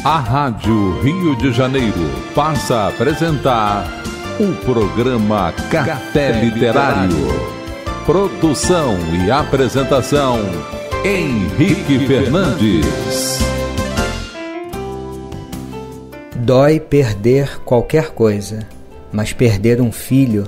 A Rádio Rio de Janeiro passa a apresentar o programa Café Literário. Produção e apresentação, Henrique Fernandes. Dói perder qualquer coisa, mas perder um filho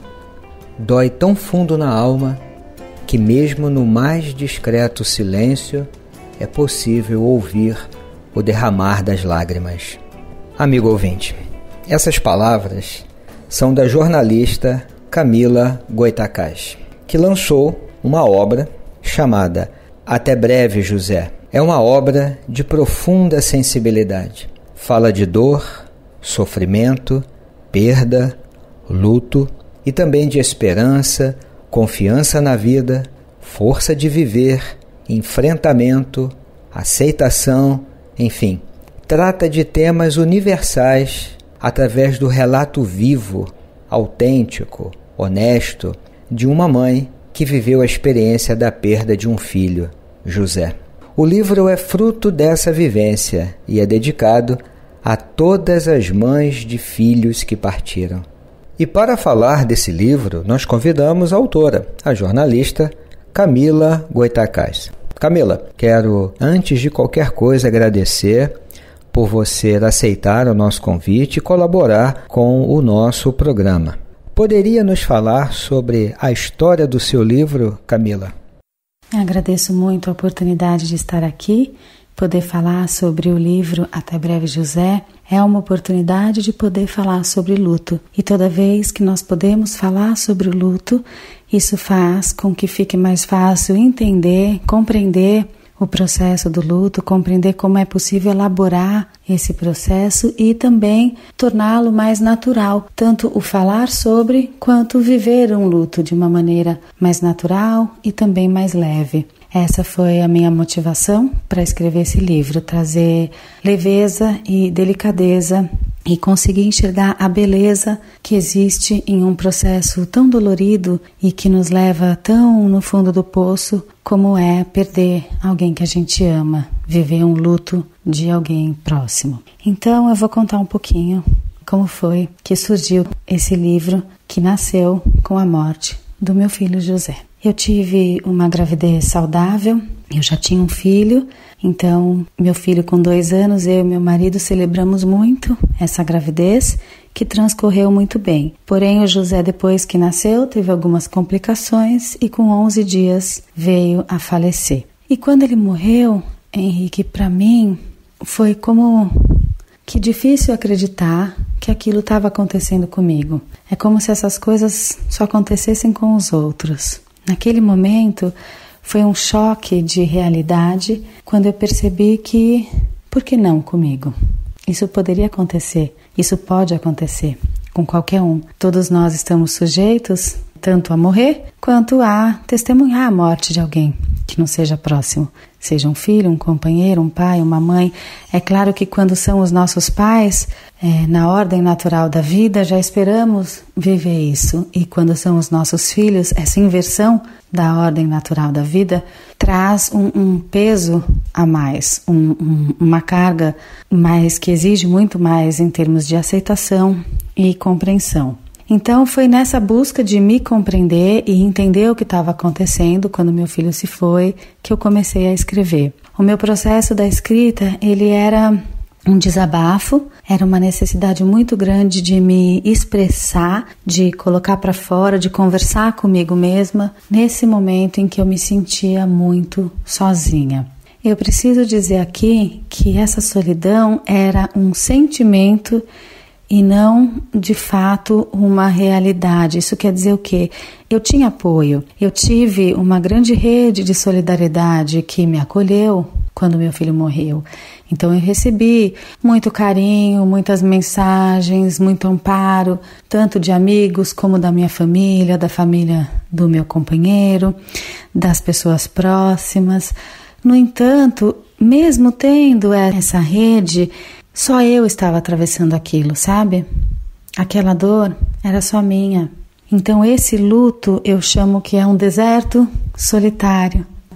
dói tão fundo na alma que mesmo no mais discreto silêncio é possível ouvir o derramar das lágrimas. Amigo ouvinte, essas palavras são da jornalista Camila Goitacazes, que lançou uma obra chamada Até Breve, José. É uma obra de profunda sensibilidade. Fala de dor, sofrimento, perda, luto e também de esperança, confiança na vida, força de viver, enfrentamento, aceitação, enfim. Trata de temas universais através do relato vivo, autêntico, honesto, de uma mãe que viveu a experiência da perda de um filho, José. O livro é fruto dessa vivência e é dedicado a todas as mães de filhos que partiram. E para falar desse livro, nós convidamos a autora, a jornalista Camila Goitacazes. Camila, quero, antes de qualquer coisa, agradecer por você aceitar o nosso convite e colaborar com o nosso programa. Poderia nos falar sobre a história do seu livro, Camila? Agradeço muito a oportunidade de estar aqui. Poder falar sobre o livro Até Breve, José é uma oportunidade de poder falar sobre luto. E toda vez que nós podemos falar sobre o luto, isso faz com que fique mais fácil entender, compreender o processo do luto, compreender como é possível elaborar esse processo e também torná-lo mais natural, tanto o falar sobre quanto viver um luto de uma maneira mais natural e também mais leve. Essa foi a minha motivação para escrever esse livro, trazer leveza e delicadeza e conseguir enxergar a beleza que existe em um processo tão dolorido e que nos leva tão no fundo do poço como é perder alguém que a gente ama, viver um luto de alguém próximo. Então eu vou contar um pouquinho como foi que surgiu esse livro que nasceu com a morte do meu filho José. Eu tive uma gravidez saudável, eu já tinha um filho, então meu filho com 2 anos, eu e meu marido celebramos muito essa gravidez, que transcorreu muito bem. Porém, o José, depois que nasceu, teve algumas complicações e com 11 dias veio a falecer. E quando ele morreu, Henrique, para mim, foi como que difícil acreditar que aquilo estava acontecendo comigo. É como se essas coisas só acontecessem com os outros. Naquele momento, foi um choque de realidade quando eu percebi que, por que não comigo? Isso poderia acontecer, isso pode acontecer com qualquer um. Todos nós estamos sujeitos tanto a morrer quanto a testemunhar a morte de alguém que não seja próximo. Seja um filho, um companheiro, um pai, uma mãe. É claro que quando são os nossos pais, na ordem natural da vida, já esperamos viver isso. E quando são os nossos filhos, essa inversão da ordem natural da vida traz um peso a mais, uma carga mais que exige muito mais em termos de aceitação e compreensão. Então foi nessa busca de me compreender e entender o que estava acontecendo quando meu filho se foi que eu comecei a escrever. O meu processo da escrita, ele era um desabafo, era uma necessidade muito grande de me expressar, de colocar para fora, de conversar comigo mesma nesse momento em que eu me sentia muito sozinha. Eu preciso dizer aqui que essa solidão era um sentimento e não, de fato, uma realidade. Isso quer dizer o quê? Eu tinha apoio, eu tive uma grande rede de solidariedade que me acolheu quando meu filho morreu. Então eu recebi muito carinho, muitas mensagens, muito amparo, tanto de amigos como da minha família, da família do meu companheiro, das pessoas próximas. No entanto, mesmo tendo essa rede, só eu estava atravessando aquilo, sabe? Aquela dor era só minha. Então esse luto eu chamo que é um deserto solitário.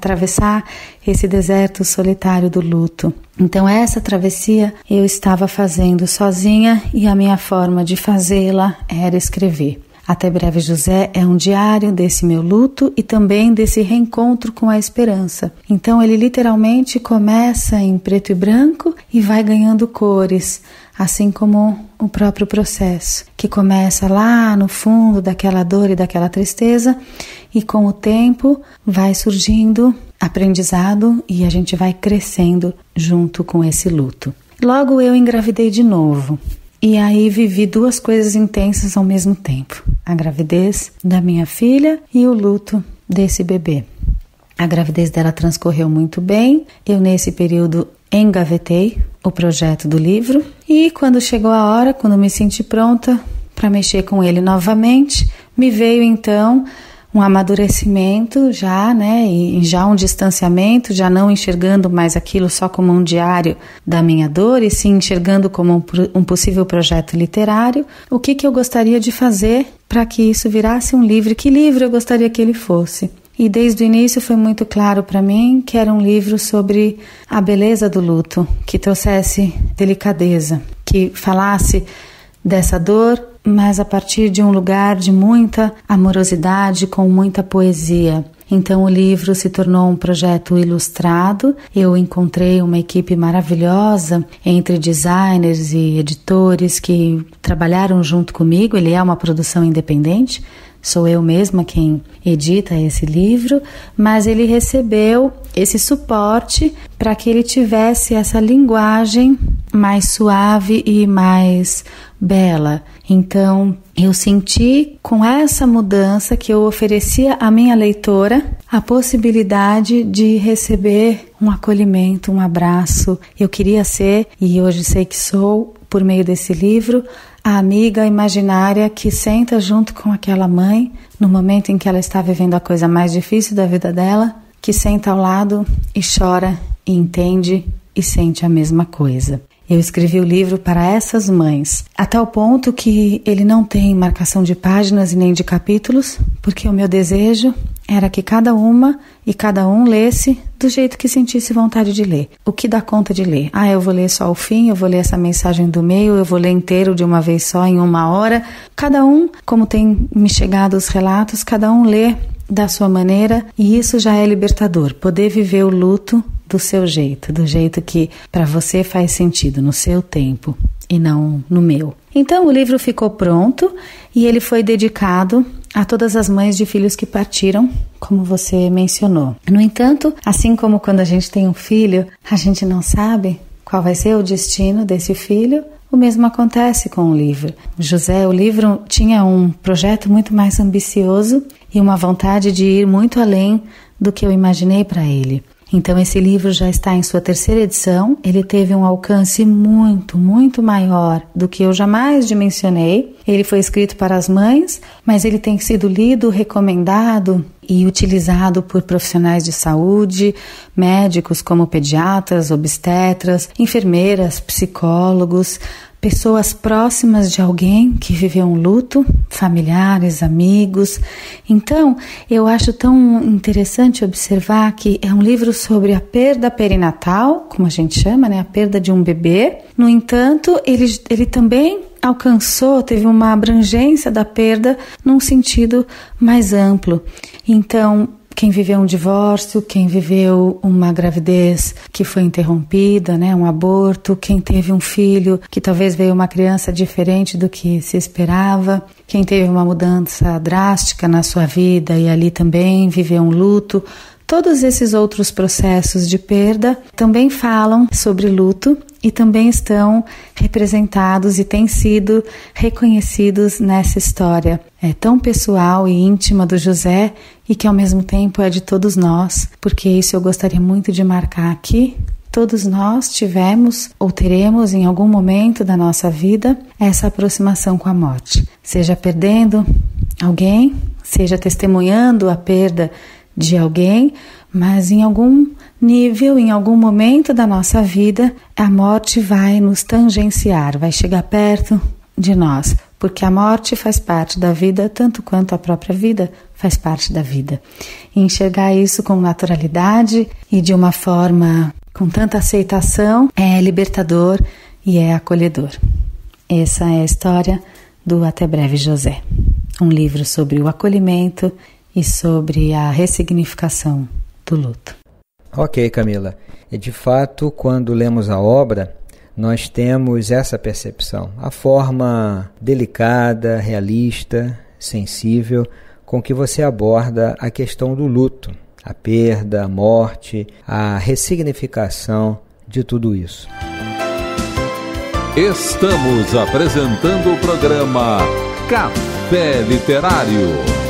atravessar esse deserto solitário do luto. Então essa travessia eu estava fazendo sozinha e a minha forma de fazê-la era escrever. Até Breve José é um diário desse meu luto e também desse reencontro com a esperança. Então ele literalmente começa em preto e branco e vai ganhando cores, assim como o próprio processo, que começa lá no fundo daquela dor e daquela tristeza e com o tempo vai surgindo aprendizado e a gente vai crescendo junto com esse luto. Logo eu engravidei de novo. E aí vivi duas coisas intensas ao mesmo tempo. A gravidez da minha filha e o luto desse bebê. A gravidez dela transcorreu muito bem. Eu nesse período engavetei o projeto do livro. E quando chegou a hora, quando me senti pronta para mexer com ele novamente, me veio então um amadurecimento já, né, e já um distanciamento, já não enxergando mais aquilo só como um diário da minha dor, e sim enxergando como um possível projeto literário. O que eu gostaria de fazer para que isso virasse um livro? Que livro eu gostaria que ele fosse? E desde o início foi muito claro para mim que era um livro sobre a beleza do luto, que trouxesse delicadeza, que falasse dessa dor, mas a partir de um lugar de muita amorosidade, com muita poesia. Então o livro se tornou um projeto ilustrado. Eu encontrei uma equipe maravilhosa entre designers e editores que trabalharam junto comigo. Ele é uma produção independente, sou eu mesma quem edita esse livro, mas ele recebeu esse suporte para que ele tivesse essa linguagem mais suave e mais bela. Então, eu senti com essa mudança que eu oferecia à minha leitora a possibilidade de receber um acolhimento, um abraço. Eu queria ser, e hoje sei que sou, por meio desse livro, a amiga imaginária que senta junto com aquela mãe no momento em que ela está vivendo a coisa mais difícil da vida dela, que senta ao lado e chora e entende e sente a mesma coisa. Eu escrevi o livro para essas mães, a tal ponto que ele não tem marcação de páginas e nem de capítulos, porque o meu desejo era que cada uma e cada um lesse do jeito que sentisse vontade de ler. O que dá conta de ler? Eu vou ler só o fim, eu vou ler essa mensagem do meio, eu vou ler inteiro de uma vez só, em 1 hora. Cada um, como tem me chegado os relatos, cada um lê da sua maneira, e isso já é libertador, poder viver o luto do seu jeito, do jeito que para você faz sentido, no seu tempo e não no meu. Então o livro ficou pronto e ele foi dedicado a todas as mães de filhos que partiram, como você mencionou. No entanto, assim como quando a gente tem um filho, a gente não sabe qual vai ser o destino desse filho, o mesmo acontece com o livro. O livro tinha um projeto muito mais ambicioso e uma vontade de ir muito além do que eu imaginei para ele. Então esse livro já está em sua 3ª edição, ele teve um alcance muito, muito maior do que eu jamais dimensionei. Ele foi escrito para as mães, mas ele tem sido lido, recomendado e utilizado por profissionais de saúde, médicos como pediatras, obstetras, enfermeiras, psicólogos, pessoas próximas de alguém que viveu um luto, familiares, amigos. Então, eu acho tão interessante observar que é um livro sobre a perda perinatal, como a gente chama, né? A perda de um bebê. No entanto, ele também teve uma abrangência da perda num sentido mais amplo. Então, quem viveu um divórcio, quem viveu uma gravidez que foi interrompida, né, um aborto, quem teve um filho que talvez veio uma criança diferente do que se esperava, quem teve uma mudança drástica na sua vida e ali também viveu um luto. Todos esses outros processos de perda também falam sobre luto e também estão representados e têm sido reconhecidos nessa história tão pessoal e íntima do José e que ao mesmo tempo é de todos nós, porque isso eu gostaria muito de marcar aqui. Todos nós tivemos ou teremos em algum momento da nossa vida essa aproximação com a morte, seja perdendo alguém, seja testemunhando a perda de alguém, mas em algum nível, em algum momento da nossa vida, a morte vai nos tangenciar, vai chegar perto de nós. porque a morte faz parte da vida, tanto quanto a própria vida faz parte da vida. E enxergar isso com naturalidade e de uma forma com tanta aceitação é libertador e é acolhedor. Essa é a história do Até Breve José, um livro sobre o acolhimento e sobre a ressignificação do luto. Ok, Camila. E de fato, quando lemos a obra, nós temos essa percepção, a forma delicada, realista, sensível, com que você aborda a questão do luto, a perda, a morte, a ressignificação de tudo isso. Estamos apresentando o programa Café Literário.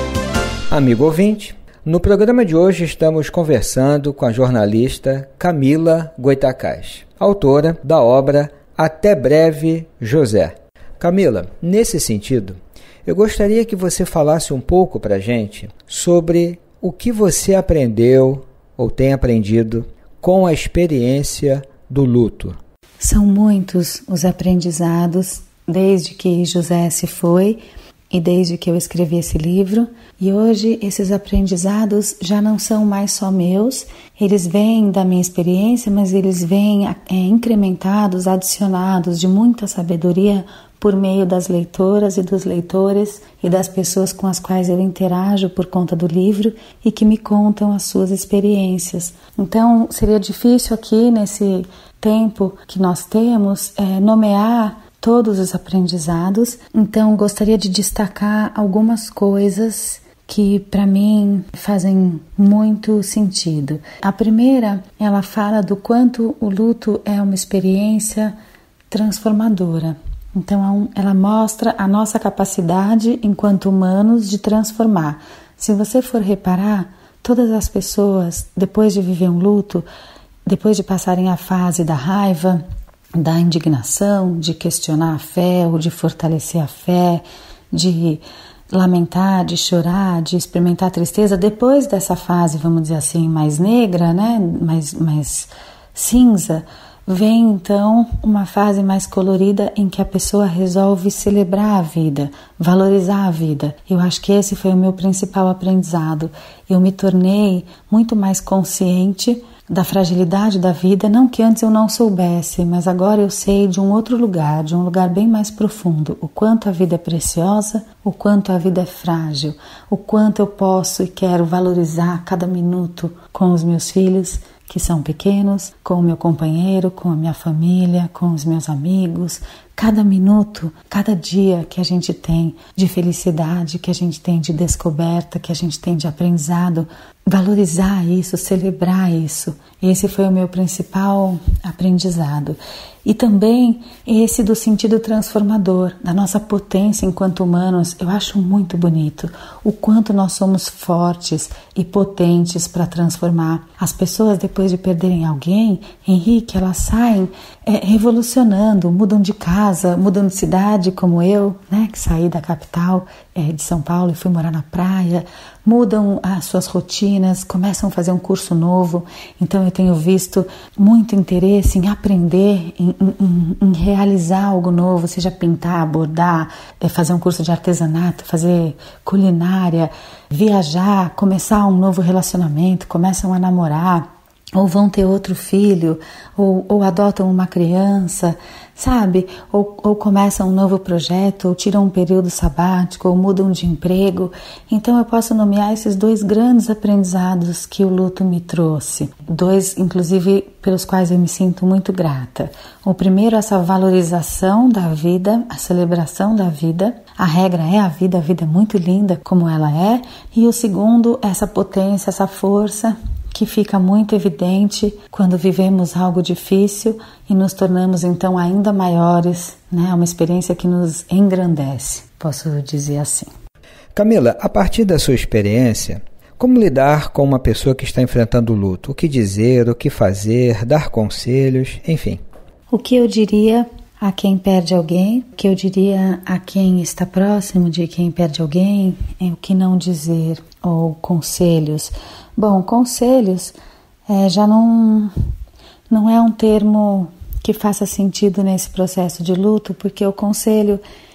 Amigo ouvinte, no programa de hoje estamos conversando com a jornalista Camila Goitacás, autora da obra Até Breve José. Camila, nesse sentido, eu gostaria que você falasse um pouco para a gente sobre o que você aprendeu ou tem aprendido com a experiência do luto. São muitos os aprendizados desde que José se foi e desde que eu escrevi esse livro. E hoje esses aprendizados já não são mais só meus, eles vêm da minha experiência, mas eles vêm incrementados, adicionados de muita sabedoria por meio das leitoras e dos leitores e das pessoas com as quais eu interajo por conta do livro e que me contam as suas experiências. Então seria difícil aqui nesse tempo que nós temos nomear todos os aprendizados, então gostaria de destacar algumas coisas que para mim fazem muito sentido. A primeira, ela fala do quanto o luto é uma experiência transformadora. Então ela mostra a nossa capacidade enquanto humanos de transformar. Se você for reparar, todas as pessoas, depois de viver um luto, depois de passarem a fase da raiva, da indignação, de questionar a fé ou de fortalecer a fé, de lamentar, de chorar, de experimentar tristeza, depois dessa fase, vamos dizer assim, mais negra, né, mais cinza, vem então uma fase mais colorida em que a pessoa resolve celebrar a vida, valorizar a vida. Eu acho que esse foi o meu principal aprendizado. Eu me tornei muito mais consciente da fragilidade da vida, não que antes eu não soubesse, mas agora eu sei de um outro lugar, de um lugar bem mais profundo, o quanto a vida é preciosa, o quanto a vida é frágil, o quanto eu posso e quero valorizar cada minuto com os meus filhos, que são pequenos, com o meu companheiro, com a minha família, com os meus amigos. Cada minuto, cada dia que a gente tem de felicidade, que a gente tem de descoberta, que a gente tem de aprendizado, valorizar isso, celebrar isso. Esse foi o meu principal aprendizado. E também esse do sentido transformador, da nossa potência enquanto humanos. Eu acho muito bonito o quanto nós somos fortes e potentes para transformar. As pessoas, depois de perderem alguém, Henrique, elas saem revolucionando, mudam de casa, mudam de cidade, como eu, né, que saí da capital de São Paulo e fui morar na praia, mudam as suas rotinas, começam a fazer um curso novo. Então eu tenho visto muito interesse em aprender, em realizar algo novo, seja pintar, bordar, fazer um curso de artesanato, fazer culinária, viajar, começar um novo relacionamento, começam a namorar, ou vão ter outro filho, ou adotam uma criança, sabe? Ou começam um novo projeto, ou tiram um período sabático, ou mudam de emprego. Então eu posso nomear esses dois grandes aprendizados que o luto me trouxe. Dois, inclusive, pelos quais eu me sinto muito grata. O primeiro, essa valorização da vida, a celebração da vida. A regra é a vida é muito linda como ela é. E o segundo, essa potência, essa força que fica muito evidente quando vivemos algo difícil e nos tornamos então ainda maiores, né? Uma experiência que nos engrandece, posso dizer assim. Camila, a partir da sua experiência, como lidar com uma pessoa que está enfrentando o luto? O que dizer, o que fazer, dar conselhos, enfim. O que eu diria a quem perde alguém, o que eu diria a quem está próximo de quem perde alguém, é o que não dizer, ou conselhos. Bom, conselhos já não é um termo que faça sentido nesse processo de luto, porque o conselho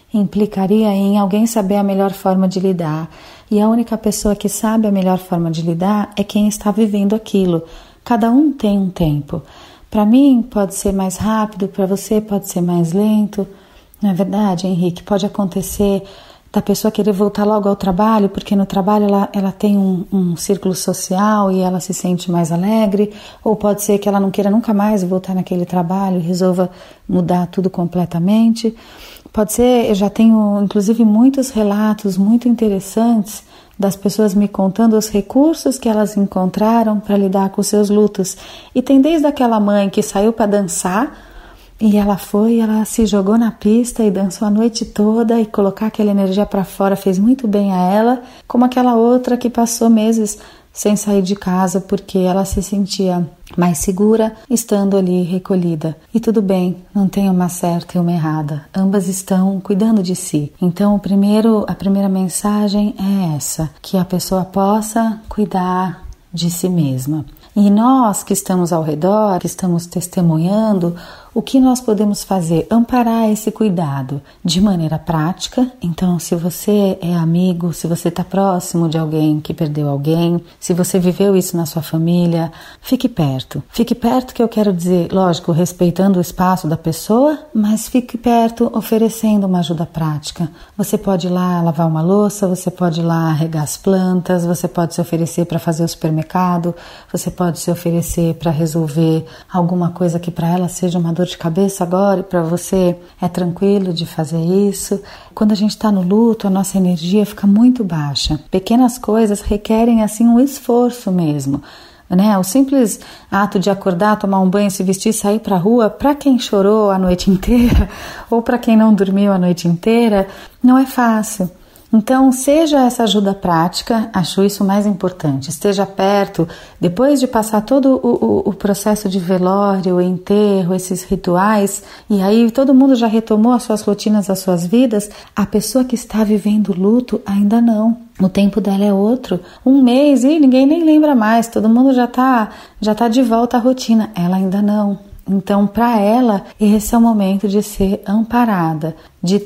implicaria em alguém saber a melhor forma de lidar. E a única pessoa que sabe a melhor forma de lidar é quem está vivendo aquilo. Cada um tem um tempo. Para mim pode ser mais rápido, para você pode ser mais lento. Não é verdade, Henrique? Pode acontecer da pessoa querer voltar logo ao trabalho, porque no trabalho ela tem um círculo social e ela se sente mais alegre, ou pode ser que ela não queira nunca mais voltar naquele trabalho e resolva mudar tudo completamente. Pode ser, eu já tenho inclusive muitos relatos muito interessantes das pessoas me contando os recursos que elas encontraram para lidar com seus lutos. E tem desde aquela mãe que saiu para dançar, e ela se jogou na pista e dançou a noite toda, e colocar aquela energia para fora fez muito bem a ela, como aquela outra que passou meses sem sair de casa porque ela se sentia mais segura estando ali recolhida. E tudo bem, não tem uma certa e uma errada, ambas estão cuidando de si. Então a primeira mensagem é essa, que a pessoa possa cuidar de si mesma. E nós que estamos ao redor, que estamos testemunhando, o que nós podemos fazer? Amparar esse cuidado de maneira prática. Então, se você é amigo, se você está próximo de alguém que perdeu alguém, se você viveu isso na sua família, fique perto. Fique perto, que eu quero dizer, lógico, respeitando o espaço da pessoa, mas fique perto oferecendo uma ajuda prática. Você pode ir lá lavar uma louça, você pode ir lá regar as plantas, você pode se oferecer para fazer o supermercado, você pode se oferecer para resolver alguma coisa que para ela seja uma dor de cabeça agora, e para você é tranquilo de fazer isso. Quando a gente está no luto, a nossa energia fica muito baixa. Pequenas coisas requerem assim um esforço mesmo, né? O simples ato de acordar, tomar um banho, se vestir, sair para a rua, para quem chorou a noite inteira ou para quem não dormiu a noite inteira, não é fácil. Então, seja essa ajuda prática, acho isso mais importante. Esteja perto, depois de passar todo o processo de velório, o enterro, esses rituais, e aí todo mundo já retomou as suas rotinas, as suas vidas, a pessoa que está vivendo luto ainda não. O tempo dela é outro. Um mês e ninguém nem lembra mais, todo mundo já tá de volta à rotina. Ela ainda não. Então, para ela, esse é o momento de ser amparada, de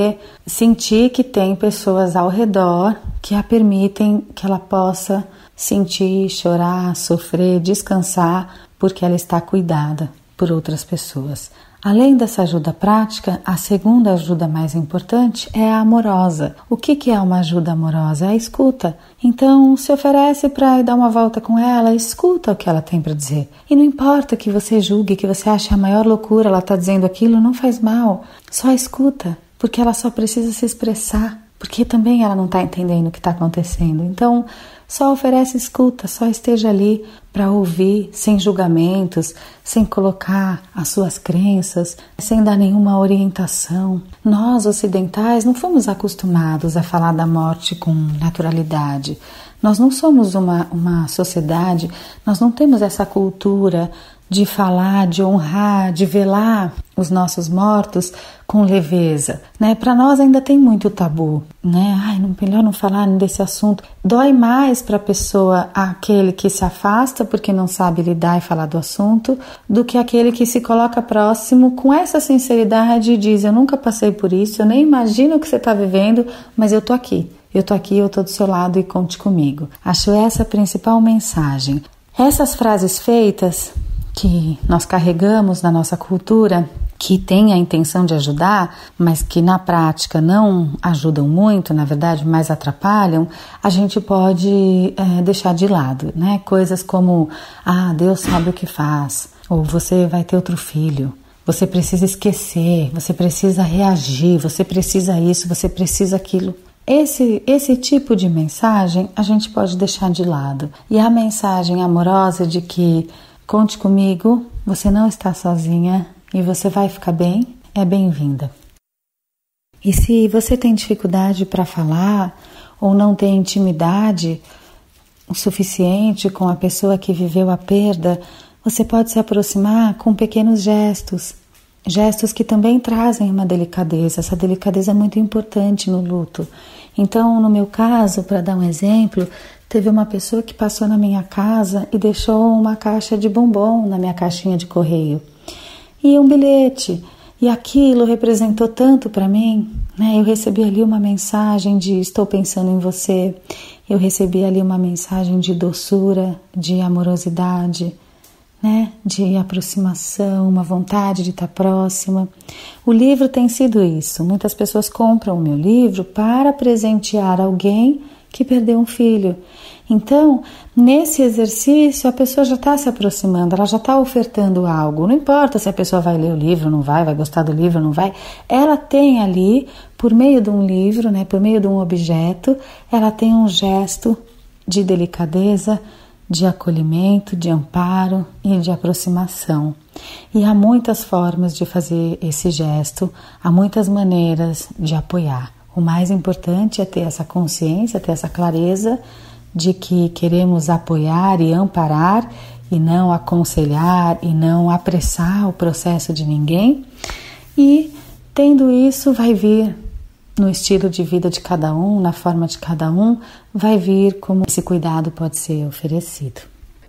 sentir que tem pessoas ao redor que a permitem que ela possa sentir, chorar, sofrer, descansar, porque ela está cuidada por outras pessoas. Além dessa ajuda prática, a segunda ajuda mais importante é a amorosa. O que é uma ajuda amorosa? É a escuta. Então, se oferece para ir dar uma volta com ela, escuta o que ela tem para dizer. E não importa que você julgue, que você ache a maior loucura, ela está dizendo aquilo, não faz mal. Só escuta, porque ela só precisa se expressar, porque também ela não está entendendo o que está acontecendo. Então, só oferece escuta, só esteja ali para ouvir, sem julgamentos, sem colocar as suas crenças, sem dar nenhuma orientação. Nós, ocidentais, não fomos acostumados a falar da morte com naturalidade. Nós não somos uma sociedade, nós não temos essa cultura de falar, de honrar, de velar os nossos mortos com leveza, né? Para nós ainda tem muito tabu, né? Melhor não falar desse assunto. Dói mais para a pessoa aquele que se afasta porque não sabe lidar e falar do assunto, do que aquele que se coloca próximo com essa sinceridade e diz: eu nunca passei por isso, eu nem imagino o que você está vivendo, mas eu tô aqui, eu tô do seu lado e conte comigo. Acho essa a principal mensagem. Essas frases feitas que nós carregamos na nossa cultura, que tem a intenção de ajudar, mas que na prática não ajudam muito, na verdade mais atrapalham, a gente pode deixar de lado, né? Coisas como: Deus sabe o que faz, ou você vai ter outro filho, você precisa esquecer, você precisa reagir, você precisa isso, você precisa aquilo. Esse tipo de mensagem a gente pode deixar de lado. E a mensagem amorosa de que conte comigo, você não está sozinha e você vai ficar bem, é bem-vinda. E se você tem dificuldade para falar ou não tem intimidade o suficiente com a pessoa que viveu a perda, você pode se aproximar com pequenos gestos que também trazem uma delicadeza. Essa delicadeza é muito importante no luto. Então, no meu caso, para dar um exemplo, teve uma pessoa que passou na minha casa e deixou uma caixa de bombom na minha caixinha de correio. E um bilhete. E aquilo representou tanto para mim, né? Eu recebi ali uma mensagem de estou pensando em você, eu recebi ali uma mensagem de doçura, de amorosidade, né? De aproximação, uma vontade de estar próxima. O livro tem sido isso. Muitas pessoas compram o meu livro para presentear alguém que perdeu um filho. Então, nesse exercício, a pessoa já está se aproximando, ela já está ofertando algo. Não importa se a pessoa vai ler o livro, não vai gostar do livro, não vai. Ela tem ali, por meio de um livro, né, por meio de um objeto, ela tem um gesto de delicadeza, de acolhimento, de amparo e de aproximação. E há muitas formas de fazer esse gesto, há muitas maneiras de apoiar. O mais importante é ter essa consciência, ter essa clareza de que queremos apoiar e amparar e não aconselhar e não apressar o processo de ninguém. E tendo isso, vai vir no estilo de vida de cada um, na forma de cada um, vai vir como esse cuidado pode ser oferecido.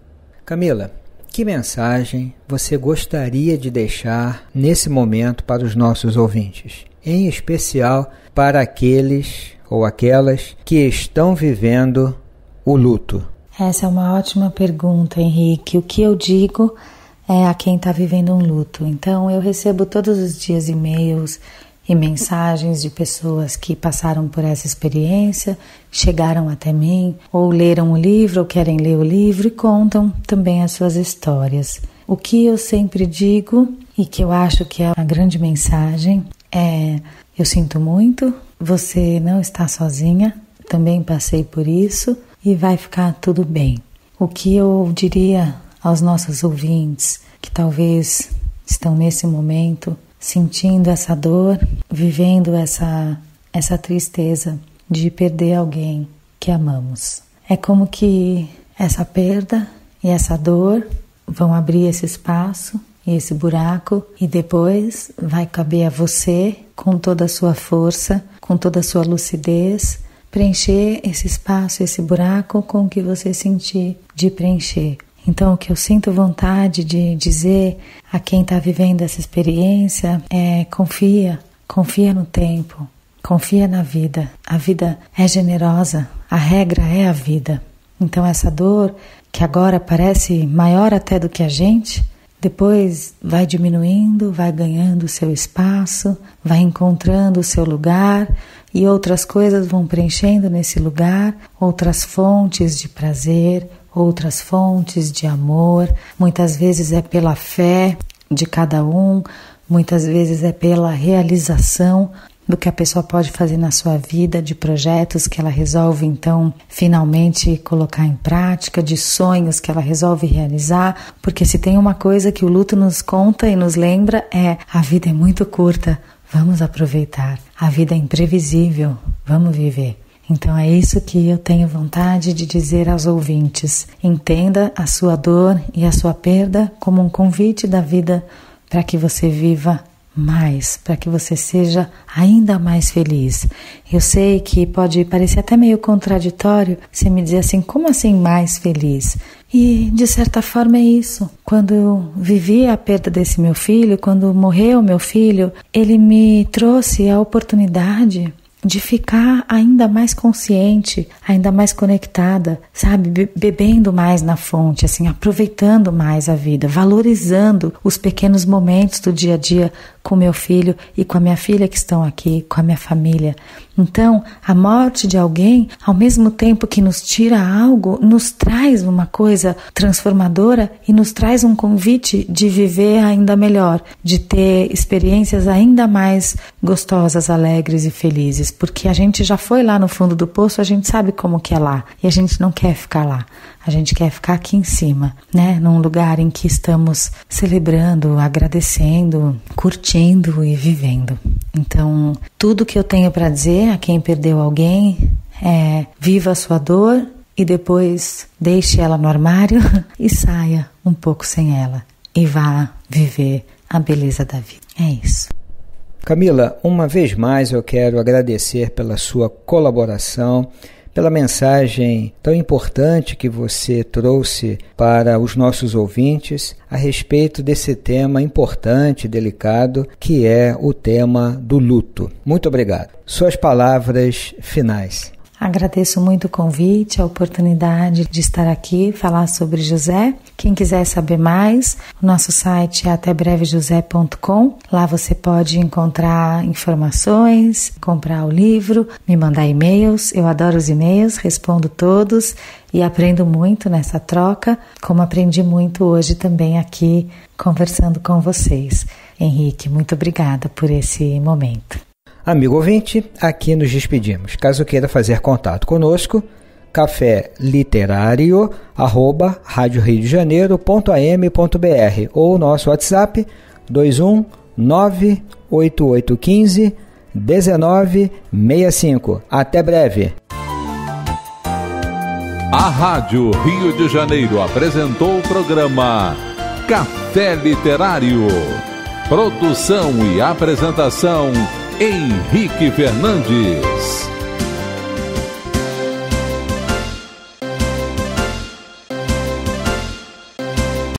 Camila, que mensagem você gostaria de deixar nesse momento para os nossos ouvintes? Em especial para aqueles ou aquelas que estão vivendo o luto. Essa é uma ótima pergunta, Henrique. O que eu digo é a quem está vivendo um luto. Então, eu recebo todos os dias e-mails e mensagens de pessoas que passaram por essa experiência, chegaram até mim, ou leram o livro, ou querem ler o livro e contam também as suas histórias. O que eu sempre digo, e que eu acho que é a grande mensagem, é: eu sinto muito, você não está sozinha, também passei por isso, e vai ficar tudo bem. O que eu diria aos nossos ouvintes que talvez estão nesse momento sentindo essa dor, vivendo essa tristeza de perder alguém que amamos. É como que essa perda e essa dor vão abrir esse espaço e esse buraco e depois vai caber a você, com toda a sua força, com toda a sua lucidez, preencher esse espaço, esse buraco com o que você sentir de preencher. Então, o que eu sinto vontade de dizer a quem está vivendo essa experiência é: confia no tempo, confia na vida. A vida é generosa, a regra é a vida. Então, essa dor, que agora parece maior até do que a gente, depois vai diminuindo, vai ganhando o seu espaço, vai encontrando o seu lugar e outras coisas vão preenchendo nesse lugar, outras fontes de prazer, outras fontes de amor. Muitas vezes é pela fé de cada um, muitas vezes é pela realização do que a pessoa pode fazer na sua vida, de projetos que ela resolve então finalmente colocar em prática, de sonhos que ela resolve realizar, porque se tem uma coisa que o luto nos conta e nos lembra é: a vida é muito curta, vamos aproveitar, a vida é imprevisível, vamos viver. Então é isso que eu tenho vontade de dizer aos ouvintes: entenda a sua dor e a sua perda como um convite da vida para que você viva mais, para que você seja ainda mais feliz. Eu sei que pode parecer até meio contraditório você me dizer assim: como assim mais feliz? E de certa forma é isso. Quando eu vivi a perda desse meu filho, quando morreu meu filho, ele me trouxe a oportunidade de ficar ainda mais consciente, ainda mais conectada, sabe? Bebendo mais na fonte, assim, aproveitando mais a vida, valorizando os pequenos momentos do dia a dia com meu filho e com a minha filha que estão aqui, com a minha família. Então, a morte de alguém, ao mesmo tempo que nos tira algo, nos traz uma coisa transformadora e nos traz um convite de viver ainda melhor, de ter experiências ainda mais gostosas, alegres e felizes, porque a gente já foi lá no fundo do poço, a gente sabe como que é lá e a gente não quer ficar lá. A gente quer ficar aqui em cima, né? Num lugar em que estamos celebrando, agradecendo, curtindo e vivendo. Então, tudo que eu tenho para dizer a quem perdeu alguém é: viva a sua dor e depois deixe ela no armário e saia um pouco sem ela e vá viver a beleza da vida. É isso. Camila, uma vez mais eu quero agradecer pela sua colaboração, pela mensagem tão importante que você trouxe para os nossos ouvintes a respeito desse tema importante e delicado que é o tema do luto. Muito obrigado. Suas palavras finais. Agradeço muito o convite, a oportunidade de estar aqui, falar sobre José. Quem quiser saber mais, o nosso site é atebrevejosé.com. Lá você pode encontrar informações, comprar o livro, me mandar e-mails. Eu adoro os e-mails, respondo todos e aprendo muito nessa troca, como aprendi muito hoje também aqui conversando com vocês. Henrique, muito obrigada por esse momento. Amigo ouvinte, aqui nos despedimos. Caso queira fazer contato conosco, caféliterario@radioriodejaneiro.am.br ou nosso WhatsApp 21988151965. Até breve. A Rádio Rio de Janeiro apresentou o programa Café Literário. Produção e apresentação Henrique Fernandes.